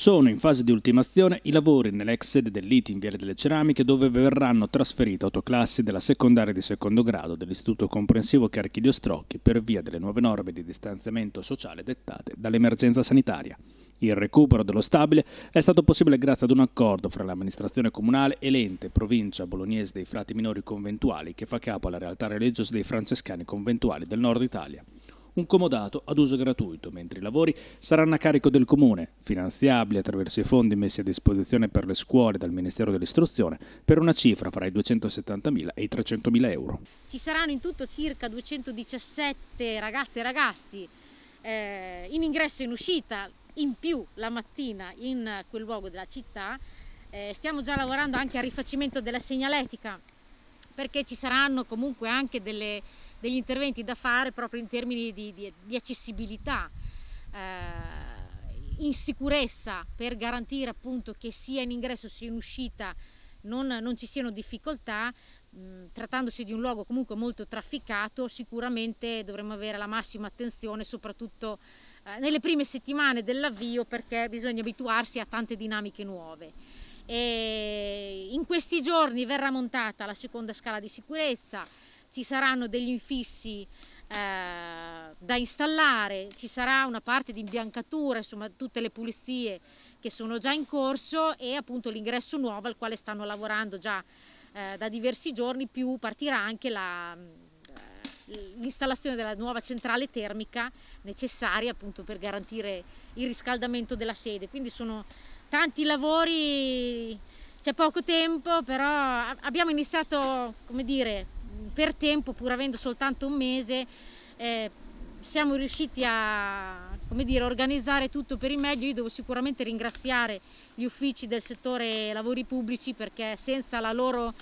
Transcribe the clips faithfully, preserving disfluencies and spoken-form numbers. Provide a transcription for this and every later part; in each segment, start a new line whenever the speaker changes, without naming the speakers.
Sono in fase di ultimazione i lavori nell'ex sede dell'I T I in Viale delle Ceramiche, dove verranno trasferite autoclassi della secondaria di secondo grado dell'Istituto Comprensivo Carchi di Ostrocchi per via delle nuove norme di distanziamento sociale dettate dall'emergenza sanitaria. Il recupero dello stabile è stato possibile grazie ad un accordo fra l'amministrazione comunale e l'ente provincia bolognese dei frati minori conventuali che fa capo alla realtà religiosa dei francescani conventuali del nord Italia. Un comodato ad uso gratuito, mentre i lavori saranno a carico del Comune, finanziabili attraverso i fondi messi a disposizione per le scuole dal Ministero dell'Istruzione per una cifra fra i duecentosettantamila e i trecentomila euro.
Ci saranno in tutto circa duecentodiciassette ragazze e ragazzi eh, in ingresso e in uscita, in più la mattina in quel luogo della città. Eh, stiamo già lavorando anche al rifacimento della segnaletica, perché ci saranno comunque anche delle, degli interventi da fare proprio in termini di, di, di accessibilità, eh, in sicurezza, per garantire appunto che sia in ingresso sia in uscita non, non ci siano difficoltà. Mh, trattandosi di un luogo comunque molto trafficato, sicuramente dovremo avere la massima attenzione, soprattutto eh, nelle prime settimane dell'avvio, perché bisogna abituarsi a tante dinamiche nuove. E in questi giorni verrà montata la seconda scala di sicurezza, ci saranno degli infissi eh, da installare, ci sarà una parte di imbiancatura, insomma tutte le pulizie che sono già in corso, e appunto l'ingresso nuovo al quale stanno lavorando già eh, da diversi giorni, più partirà anche l'installazione della nuova centrale termica necessaria appunto per garantire il riscaldamento della sede. Quindi sono tanti lavori, c'è poco tempo, però abbiamo iniziato, come dire, per tempo, pur avendo soltanto un mese, eh, siamo riusciti a, come dire, organizzare tutto per il meglio. Io devo sicuramente ringraziare gli uffici del settore lavori pubblici, perché senza la loro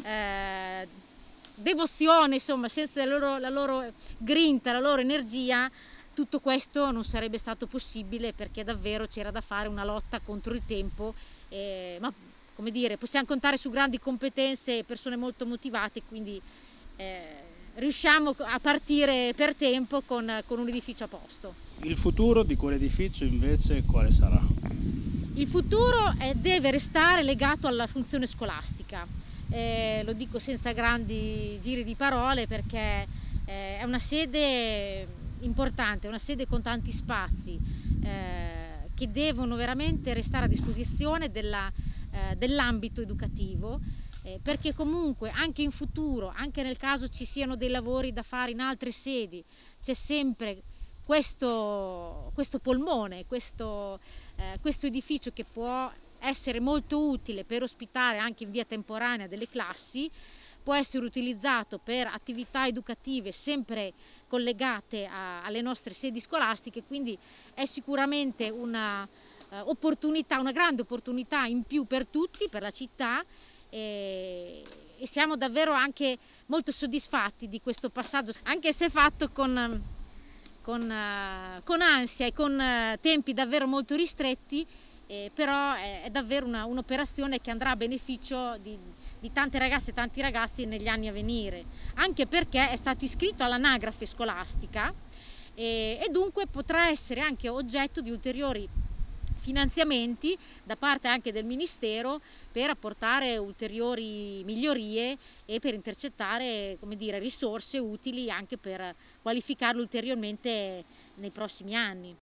eh, devozione, insomma, senza la loro, la loro grinta, la loro energia, tutto questo non sarebbe stato possibile, perché davvero c'era da fare una lotta contro il tempo, eh, ma come dire, possiamo contare su grandi competenze e persone molto motivate, quindi eh, riusciamo a partire per tempo con, con un edificio a posto.
Il futuro di quell'edificio invece quale sarà?
Il futuro eh, deve restare legato alla funzione scolastica, eh, lo dico senza grandi giri di parole, perché eh, è una sede importante, una sede con tanti spazi eh, che devono veramente restare a disposizione della, eh, dell'ambito educativo, eh, perché comunque anche in futuro, anche nel caso ci siano dei lavori da fare in altre sedi, c'è sempre questo, questo polmone, questo, eh, questo edificio che può essere molto utile per ospitare anche in via temporanea delle classi, può essere utilizzato per attività educative sempre collegate a, alle nostre sedi scolastiche, quindi è sicuramente una uh, opportunità, una grande opportunità in più per tutti, per la città, e, e siamo davvero anche molto soddisfatti di questo passaggio, anche se fatto con, con, uh, con ansia e con uh, tempi davvero molto ristretti, eh, però è, è davvero un'operazione che andrà a beneficio di di tante ragazze e tanti ragazzi negli anni a venire, anche perché è stato iscritto all'anagrafe scolastica e, e dunque potrà essere anche oggetto di ulteriori finanziamenti da parte anche del Ministero per apportare ulteriori migliorie e per intercettare, come dire, risorse utili anche per qualificarlo ulteriormente nei prossimi anni.